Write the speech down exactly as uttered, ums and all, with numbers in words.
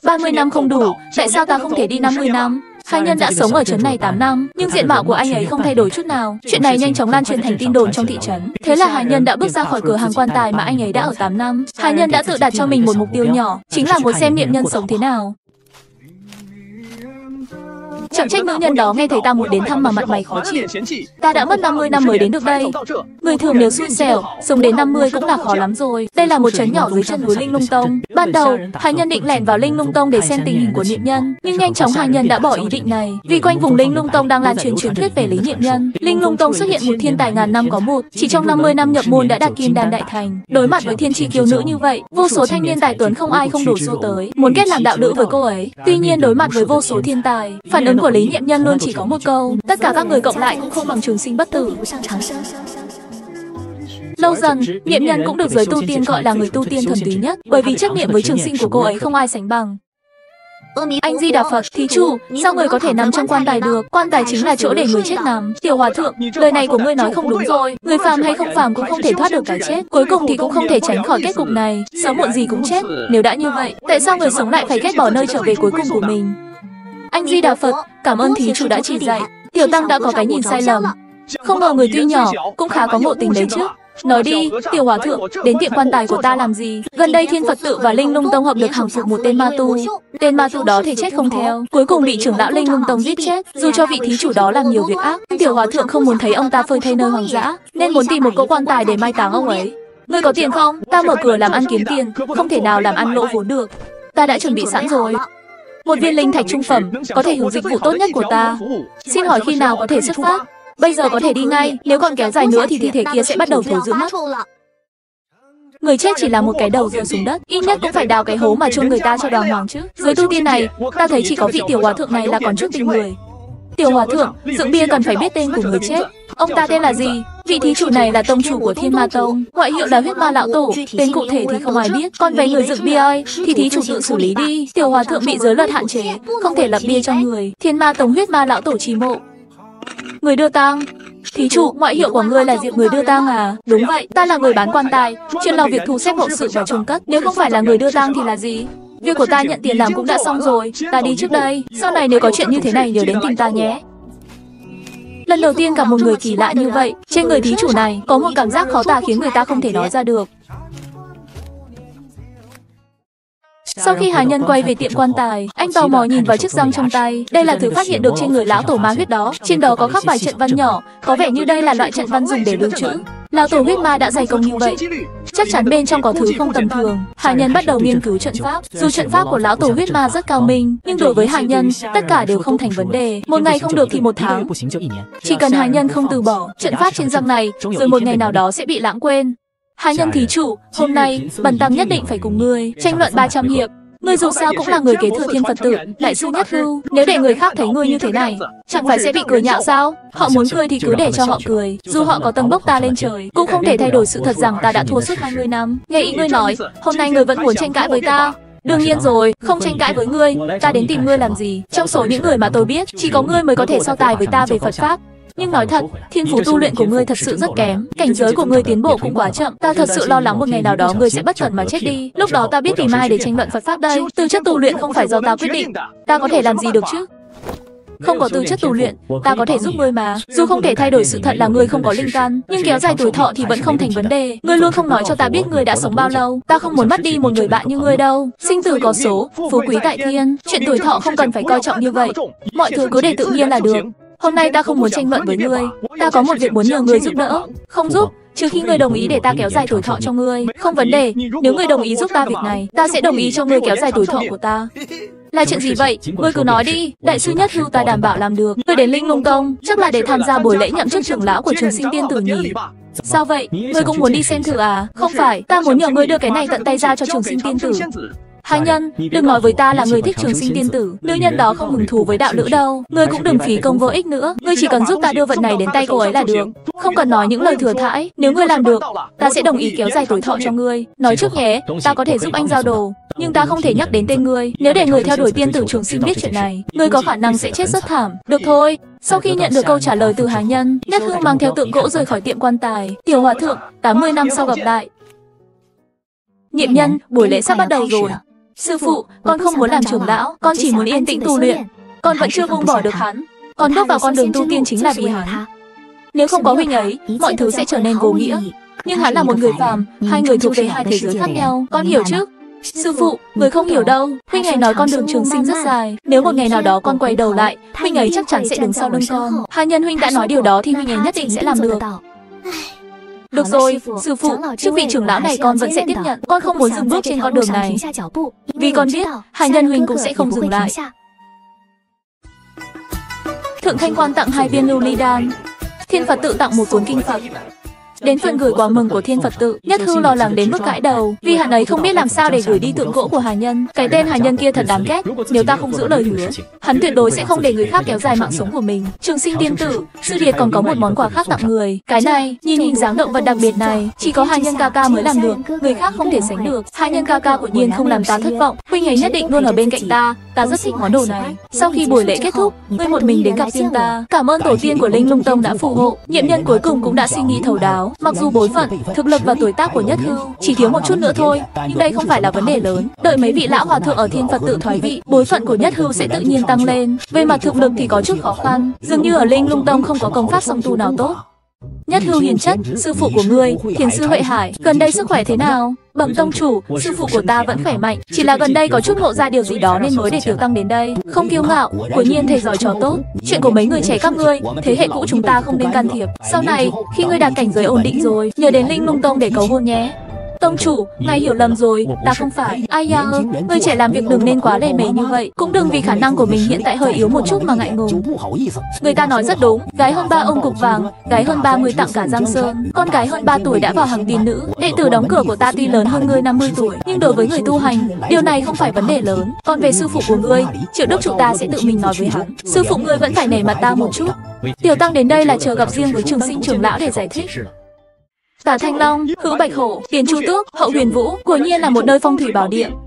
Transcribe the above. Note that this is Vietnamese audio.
ba mươi năm không đủ, tại sao ta không thể đi năm mươi năm? Hai nhân đã sống ở trấn này tám năm, nhưng diện mạo của anh ấy không thay đổi chút nào. Chuyện này nhanh chóng lan truyền thành tin đồn trong thị trấn. Thế là Hai nhân đã bước ra khỏi cửa hàng quan tài mà anh ấy đã ở tám năm. Hai nhân đã tự đặt cho mình một mục tiêu nhỏ, chính là muốn xem niệm nhân sống thế nào. Chẳng trách nữ nhân đó nghe thấy ta muốn đến thăm mà mặt mày khó chịu. Ta đã mất năm mươi năm mới đến được đây. Người thường nếu xui xẻo, sống đến năm mươi cũng là khó lắm rồi. Đây là một trấn nhỏ dưới chân núi Linh Lung Tông. Ban đầu, Hai nhân định lẻn vào Linh Lung Tông để xem tình hình của niệm nhân, nhưng nhanh chóng Hai nhân đã bỏ ý định này. Vì quanh vùng Linh Lung Tông đang lan truyền truyền thuyết về lý niệm nhân. Linh Lung Tông xuất hiện một thiên tài ngàn năm có một, chỉ trong năm mươi năm nhập môn đã đạt kim đan đại thành. Đối mặt với thiên tri kiêu nữ như vậy, vô số thanh niên tài tuấn không ai không đổ xô tới, muốn kết làm đạo lữ với cô ấy. Tuy nhiên đối mặt với vô số thiên tài, phản ứng của lý niệm nhân luôn chỉ có một câu: tất cả các người cộng lại cũng không bằng trường sinh bất tử. Lâu dần, niệm nhân cũng được giới tu tiên gọi là người tu tiên thuần túy nhất, bởi vì chấp niệm với trường sinh của cô ấy không ai sánh bằng. Anh Di Đà Phật, thí chủ, sao người có thể nằm trong quan tài được? Quan tài chính là chỗ để người chết nằm. Tiểu hòa thượng, lời này của ngươi nói không đúng rồi. Người phàm hay không phàm cũng không thể thoát được cái chết. Cuối cùng thì cũng không thể tránh khỏi kết cục này. Sớm muộn gì cũng chết. Nếu đã như vậy, tại sao người sống lại phải ghét bỏ nơi trở về cuối cùng của mình? Anh Di Đà Phật, cảm ơn thí chủ đã chỉ dạy. Tiểu tăng đã có cái nhìn sai lầm. Không ngờ người tuy nhỏ, cũng khá có ngộ tính đấy chứ. Nói đi, Tiểu hòa thượng, đến tiệm quan tài của ta làm gì? Gần đây Thiên Phật tự và Linh Lung Tông hợp được hàng phục một tên ma tu. Tên ma tu đó thể chết không theo, cuối cùng bị trưởng lão Linh Lung Tông giết chết. Dù cho vị thí chủ đó làm nhiều việc ác, Tiểu hòa thượng không muốn thấy ông ta phơi thây nơi hoang dã, nên muốn tìm một cỗ quan tài để mai táng ông ấy. Ngươi có tiền không? Ta mở cửa làm ăn kiếm tiền, không thể nào làm ăn lỗ vốn được. Ta đã chuẩn bị sẵn rồi. Một viên linh thạch trung phẩm, có thể hưởng dịch vụ tốt nhất của ta. Xin hỏi khi nào có thể xuất phát? Bây giờ có thể đi ngay, nếu còn kéo dài nữa thì thi thể kia sẽ bắt đầu thối rữa mất. Người chết chỉ là một cái đầu rơi xuống đất, ít nhất cũng phải đào cái hố mà chôn người ta cho đàng hoàng chứ. Dưới tu tiên này, ta thấy chỉ có vị tiểu hòa thượng này là còn chút tình người. Tiểu hòa thượng, dựng bia cần phải biết tên của người chết. Ông ta tên là gì? Vị thí chủ này là tông chủ của Thiên Ma Tông, ngoại hiệu là Huyết Ma lão tổ, tên cụ thể thì không ai biết. Còn về người dựng bia ấy, thì thí chủ tự xử lý đi. Tiểu hòa thượng bị giới luật hạn chế, không thể lập bia cho người. Thiên Ma Tông Huyết Ma lão tổ trì mộ. Người đưa tang. Thí chủ, ngoại hiệu của ngươi là Diệp người đưa tang à? Đúng vậy, ta là người bán quan tài, chuyên lo việc thu xếp hậu sự và chôn cất. Nếu không phải là người đưa tang thì là gì? Việc của ta nhận tiền làm cũng đã xong rồi, ta đi trước đây. Sau này nếu có chuyện như thế này nhớ đến tìm ta nhé. Lần đầu tiên gặp một người kỳ lạ như vậy, trên người thí chủ này có một cảm giác khó tả khiến người ta không thể nói ra được. Sau khi Hà Nhân quay về tiệm quan tài, anh tò mò nhìn vào chiếc răng trong tay. Đây là thứ phát hiện được trên người lão tổ ma huyết đó. Trên đó có khắc vài trận văn nhỏ, có vẻ như đây là loại trận văn dùng để lưu trữ. Lão tổ huyết ma đã dày công như vậy, chắc chắn bên trong có thứ không tầm thường. Hà Nhân bắt đầu nghiên cứu trận pháp. Dù trận pháp của lão tổ huyết ma rất cao minh, nhưng đối với Hà Nhân, tất cả đều không thành vấn đề. Một ngày không được thì một tháng. Chỉ cần Hà Nhân không từ bỏ, trận pháp trên răng này, rồi một ngày nào đó sẽ bị lãng quên. Hà Nhân thí chủ, hôm nay, bần tăng nhất định phải cùng ngươi tranh luận ba trăm hiệp. Ngươi dù sao cũng là người kế thừa Thiên Phật tự, đại sư nhất hưu. Nếu để người khác thấy ngươi như thế này, chẳng phải sẽ bị cười nhạo sao? Họ muốn cười thì cứ để cho họ cười. Dù họ có tầng bốc ta lên trời, cũng không thể thay đổi sự thật rằng ta đã thua suốt hai mươi năm. Nghe ý ngươi nói, hôm nay ngươi vẫn muốn tranh cãi với ta. Đương nhiên rồi, không tranh cãi với ngươi, ta đến tìm ngươi làm gì? Trong số những người mà tôi biết, chỉ có ngươi mới có thể so tài với ta về Phật pháp. Nhưng nói thật, thiên phú tu luyện của ngươi thật sự rất kém, cảnh giới của ngươi tiến bộ cũng quá chậm. Ta thật sự lo lắng một ngày nào đó ngươi sẽ bất cẩn mà chết đi. Lúc đó ta biết tìm ai để tranh luận Phật pháp đây? Tư chất tu luyện không phải do ta quyết định, ta có thể làm gì được chứ? Không có tư chất tu luyện, ta có thể giúp ngươi mà. Dù không thể thay đổi sự thật là ngươi không có linh căn, nhưng kéo dài tuổi thọ thì vẫn không thành vấn đề. Ngươi luôn không nói cho ta biết ngươi đã sống bao lâu. Ta không muốn mất đi một người bạn như ngươi đâu. Sinh tử có số, phú quý tại thiên. Chuyện tuổi thọ không cần phải coi trọng như vậy. Mọi thứ cứ để tự nhiên là được. Hôm nay ta không muốn tranh luận với ngươi, ta có một việc muốn nhờ ngươi giúp đỡ. Không giúp, trừ khi ngươi đồng ý để ta kéo dài tuổi thọ cho ngươi. Không vấn đề, nếu ngươi đồng ý giúp ta việc này, ta sẽ đồng ý cho ngươi kéo dài tuổi thọ của ta. Là chuyện gì vậy? Ngươi cứ nói đi, đại sư nhất hưu ta đảm bảo làm được. Ngươi đến Linh Lung Tông, chắc là để tham gia buổi lễ nhậm chức trưởng lão của Trường Sinh Tiên Tử nhỉ? Sao vậy? Ngươi cũng muốn đi xem thử à? Không phải, ta muốn nhờ ngươi đưa cái này tận tay ra cho Trường Sinh Tiên Tử. Hai nhân, đừng nói với ta là người thích Trường Sinh Tiên Tử. Nữ nhân đó không hứng thú với đạo lữ đâu. Ngươi cũng đừng phí công vô ích nữa. Ngươi chỉ cần giúp ta đưa vật này đến tay cô ấy là được. Không cần nói những lời thừa thãi. Nếu ngươi làm được, ta sẽ đồng ý kéo dài tuổi thọ cho ngươi. Nói trước nhé, ta có thể giúp anh giao đồ, nhưng ta không thể nhắc đến tên ngươi. Nếu để người theo đuổi tiên tử Trường Sinh biết chuyện này, ngươi có khả năng sẽ chết rất thảm. Được thôi. Sau khi nhận được câu trả lời từ Hà Nhân, Nhất Hương mang theo tượng gỗ rời khỏi tiệm quan tài. Tiểu hòa thượng, tám mươi năm sau gặp lại. Niệm nhân, buổi lễ sắp bắt đầu rồi. Sư phụ, con không muốn làm trưởng lão, con chỉ muốn yên tĩnh tu luyện. Con vẫn chưa buông bỏ được hắn. Con bước vào con đường tu tiên chính là vì hắn. Nếu không có huynh ấy, mọi thứ sẽ trở nên vô nghĩa. Nhưng hắn là một người phàm, hai người thuộc về hai thế giới khác nhau, con hiểu chứ? Sư phụ, người không hiểu đâu. Huynh ấy nói con đường trường sinh rất dài. Nếu một ngày nào đó con quay đầu lại, huynh ấy chắc chắn sẽ đứng sau lưng con. Hai nhân huynh đã nói điều đó thì huynh ấy nhất định sẽ làm được. Được rồi, sư phụ, chức vị trưởng lão này con vẫn sẽ tiếp nhận. Con không muốn dừng bước trên con đường này. Vì con biết, hai nhân huynh cũng sẽ không dừng lại. Thượng Thanh Quan tặng hai viên lưu ly đan. Thiên Phật tự tặng một cuốn kinh Phật. Đến phần gửi quà mừng của Thiên Phật tự, Nhất Hưu lo lắng đến mức gãi đầu, vì hắn ấy không biết làm sao để gửi đi tượng gỗ của Hà Nhân. Cái tên Hà Nhân kia thật đáng ghét, nếu ta không giữ lời hứa, hắn tuyệt đối sẽ không để người khác kéo dài mạng sống của mình. Trường Sinh tiên tử, sư điệt còn có một món quà khác tặng người. Cái này, nhìn hình dáng động vật đặc biệt này, chỉ có Hà Nhân ca ca mới làm được, người khác không thể sánh được. Hà Nhân ca ca của nhiên không làm ta thất vọng, huynh ấy nhất định luôn ở bên cạnh ta, ta rất thích món đồ này. Sau khi buổi lễ kết thúc, ngươi một mình đến gặp riêng ta, cảm ơn tổ tiên của Linh Lung Tông đã phù hộ. Nhiệm nhân cuối cùng cũng đã suy nghĩ thấu đáo, mặc dù bối phận, thực lực và tuổi tác của Nhất Hưu chỉ thiếu một chút nữa thôi, nhưng đây không phải là vấn đề lớn. Đợi mấy vị lão hòa thượng ở Thiên Phật tự thoái vị, bối phận của Nhất Hưu sẽ tự nhiên tăng lên. Về mặt thực lực thì có chút khó khăn, dường như ở Linh Lung Tông không có công pháp song tu nào tốt. Nhất Hưu hiền chất, sư phụ của ngươi, Thiền sư Huệ Hải, gần đây sức khỏe thế nào? Bẩm tông chủ, sư phụ của ta vẫn khỏe mạnh, chỉ là gần đây có chút ngộ ra điều gì đó nên mới để Tiểu Tăng đến đây. Không kiêu ngạo, của nhiên thầy giỏi trò tốt. Chuyện của mấy người trẻ các ngươi, thế hệ cũ chúng ta không nên can thiệp. Sau này, khi ngươi đạt cảnh giới ổn định rồi, nhớ đến Linh Lung Tông để cầu hôn nhé. Tông chủ, ngài hiểu lầm rồi, ta không phải. Ai da, ngươi trẻ làm việc đừng nên quá lề mề như vậy, cũng đừng vì khả năng của mình hiện tại hơi yếu một chút mà ngại ngùng. Người ta nói rất đúng, gái hơn ba ông cục vàng, gái hơn ba mươi tặng cả Giang Sơn. Con gái hơn ba tuổi đã vào hàng tiền nữ. Đệ tử đóng cửa của ta tuy lớn hơn ngươi năm mươi tuổi, nhưng đối với người tu hành, điều này không phải vấn đề lớn. Còn về sư phụ của ngươi, Triệu Đức trụ ta sẽ tự mình nói với hắn. Sư phụ ngươi vẫn phải nể mặt ta một chút. Tiểu Tăng đến đây là chờ gặp riêng với Trường Sinh trưởng lão để giải thích. Tả Thanh Long, Hữu Bạch Hổ, Tiền Chu Tước, Hậu Huyền Vũ, quả nhiên là một nơi phong thủy bảo địa.